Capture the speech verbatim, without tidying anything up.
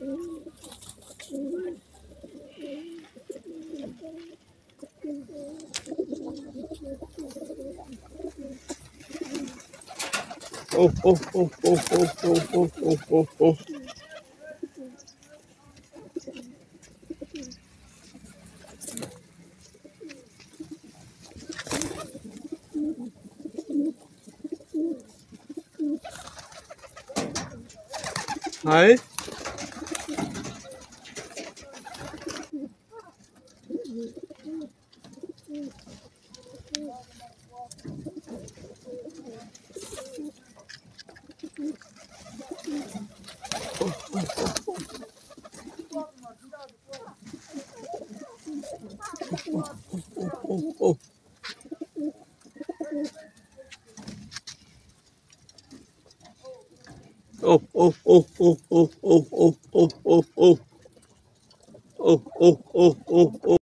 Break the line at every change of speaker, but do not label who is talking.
Oh, oh, oh, oh, oh, oh, oh, oh, oh, oh. Hi. Oh, oh. Oh, oh, oh, oh, oh, oh, oh, oh, oh, oh, oh, oh, oh, oh, oh.